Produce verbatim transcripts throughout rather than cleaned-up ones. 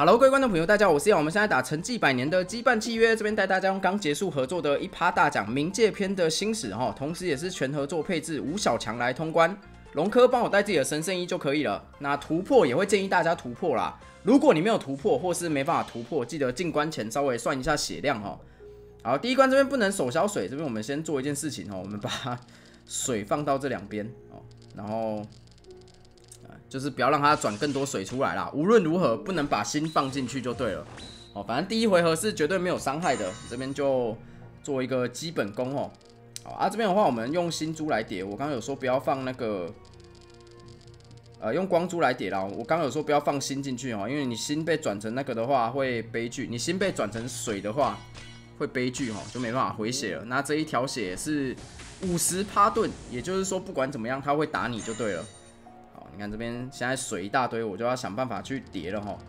Hello， 各位观众朋友，大家好，我是杨。我们现在打陈纪百年的羁绊契约，这边带大家用刚结束合作的一趴大奖冥界篇的新史哈，同时也是全合作配置吴小强来通关。龙科帮我带自己的神圣衣就可以了。那突破也会建议大家突破啦。如果你没有突破或是没办法突破，记得进关前稍微算一下血量哈。好，第一关这边不能手消水，这边我们先做一件事情哈，我们把水放到这两边哦，然后。就是不要让它转更多水出来啦。无论如何，不能把心放进去就对了。哦，反正第一回合是绝对没有伤害的。这边就做一个基本功哦。好啊，这边的话我们用星珠来叠。我刚刚有说不要放那个，呃，用光珠来叠啦。我刚刚有说不要放心进去哦，因为你心被转成那个的话会悲剧，你心被转成水的话会悲剧哦，就没办法回血了。那这一条血是五十趴盾，也就是说不管怎么样，它会打你就对了。你看这边现在水一大堆，我就要想办法去叠了哈。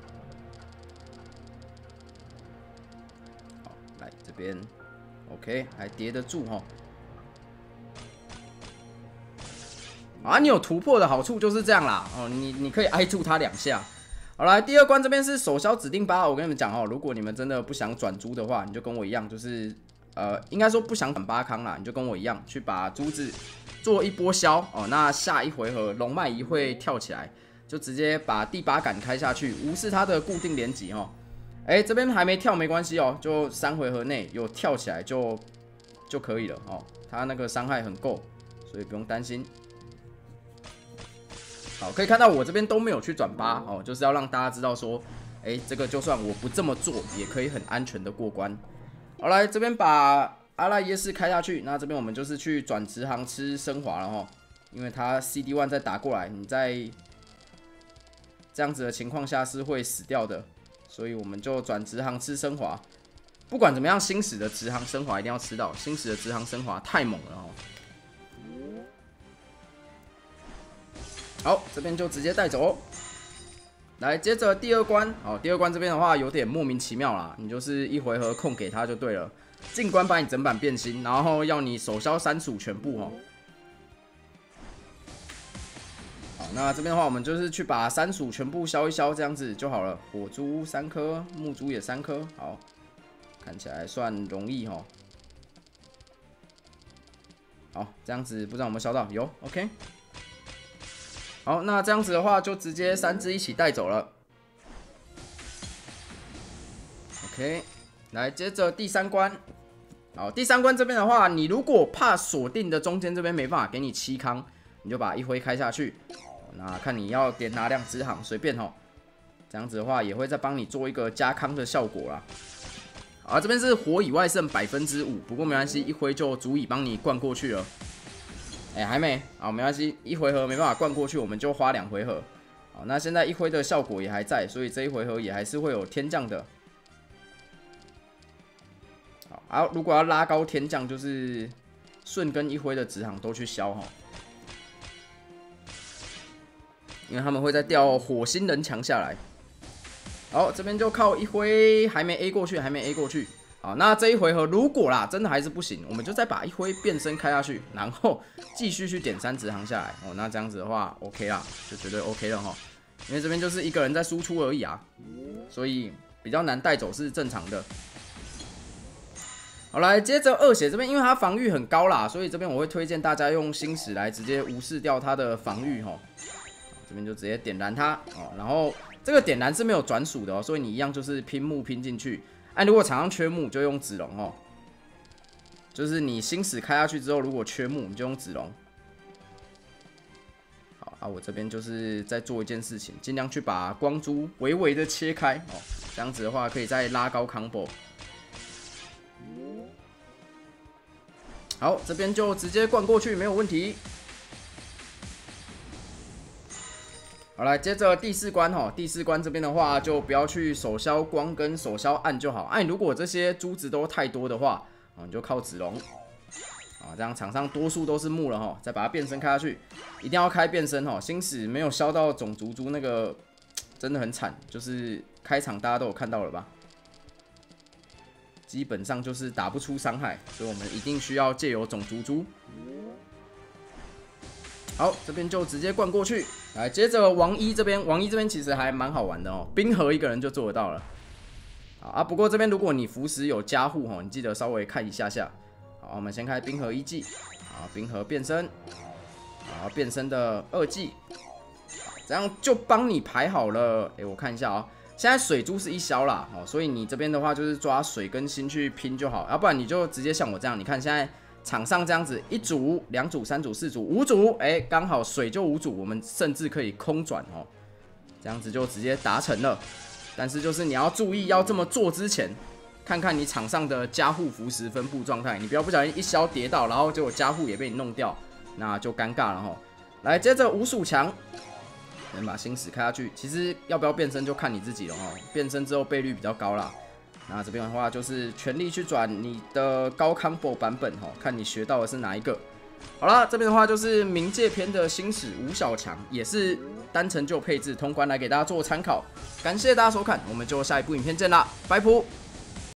好，来这边 ，OK， 还叠得住哈。啊，你有突破的好处就是这样啦，哦，你你可以挨住他两下。好，来第二关这边是手消指定八，我跟你们讲哦，如果你们真的不想转珠的话，你就跟我一样，就是呃，应该说不想转八康啦，你就跟我一样去把珠子。做一波消哦，那下一回合龙脉仪会跳起来，就直接把第八杆开下去，无视它的固定连击哦。哎，这边还没跳没关系哦，就三回合内有跳起来就就可以了哦。它那个伤害很够，所以不用担心。好，可以看到我这边都没有去转八哦，就是要让大家知道说，哎，这个就算我不这么做，也可以很安全的过关。好，来这边把。阿拉耶士开下去，那这边我们就是去转直航吃升华了哈，因为他 C D 一 再打过来，你在这样子的情况下是会死掉的，所以我们就转直航吃升华。不管怎么样，星矢的直航升华一定要吃到，星矢的直航升华太猛了哦。好，这边就直接带走哦。来，接着第二关，哦，第二关这边的话有点莫名其妙啦，你就是一回合空给他就对了。进关把你整版变心，然后要你手消删除全部哦。好，那这边的话，我们就是去把删除全部消一消，这样子就好了。火珠三颗，木珠也三颗，好，看起来算容易哈。好，这样子不知道有没有消到？有 ，OK。好，那这样子的话，就直接三只一起带走了。OK。来，接着第三关，好，第三关这边的话，你如果怕锁定的中间这边没办法给你七康，你就把一挥开下去。那看你要点哪两只行，随便吼。这样子的话，也会再帮你做一个加康的效果啦。好，这边是火以外剩百分之五，不过没关系，一挥就足以帮你灌过去了。哎、欸，还没，好，没关系，一回合没办法灌过去，我们就花两回合。好，那现在一挥的效果也还在，所以这一回合也还是会有天降的。啊，如果要拉高天降，就是顺跟一挥的直航都去消哈，因为他们会再掉火星人墙下来。好，这边就靠一挥，还没 A 过去，还没 A 过去。好，那这一回合如果啦真的还是不行，我们就再把一挥变身开下去，然后继续去点三直航下来。哦，那这样子的话 OK 啦，就绝对 OK 了哈。因为这边就是一个人在输出而已啊，所以比较难带走是正常的。好，来接着二血这边，因为它防御很高啦，所以这边我会推荐大家用星矢来直接无视掉它的防御哈。这边就直接点燃它哦，然后这个点燃是没有转属的哦，所以你一样就是拼木拼进去。哎、啊，如果场上缺木就用子龙哦，就是你星矢开下去之后，如果缺木你就用子龙。好啊，我这边就是在做一件事情，尽量去把光珠微微的切开哦，这样子的话可以再拉高 combo。好，这边就直接灌过去，没有问题。好，来接着第四关哈，第四关这边的话就不要去手消光跟手消暗就好。哎、啊，如果这些珠子都太多的话，啊，你就靠子龙。啊，这样场上多数都是木了哈，再把它变身开下去，一定要开变身哈。星矢没有消到种族珠那个真的很惨，就是开场大家都有看到了吧？基本上就是打不出伤害，所以我们一定需要借由种族珠。好，这边就直接灌过去。 来，接着王一这边，王一这边其实还蛮好玩的哦，冰河一个人就做得到了。好啊，不过这边如果你符石有加护哦，你记得稍微看一下下。好，我们先开冰河一技，好，冰河变身，好，变身的二技，这样就帮你排好了。哎，我看一下啊、哦，现在水珠是一消啦，哦，所以你这边的话就是抓水跟星去拼就好，要不然你就直接像我这样，你看现在。场上这样子，一组、两组、三组、四组、五组，哎，刚好水就五组，我们甚至可以空转哦，这样子就直接达成了。但是就是你要注意，要这么做之前，看看你场上的加护符石分布状态，你不要不小心一消跌到，然后结果加护也被你弄掉，那就尴尬了哈。来，接着五鼠强，先把星矢开下去。其实要不要变身就看你自己了哈，变身之后倍率比较高啦。那这边的话就是全力去转你的高 combo 版本哈，看你学到的是哪一个。好啦，这边的话就是冥界篇的星矢吴小强，也是单成就配置通关来给大家做参考。感谢大家收看，我们就下一部影片见啦，拜拜。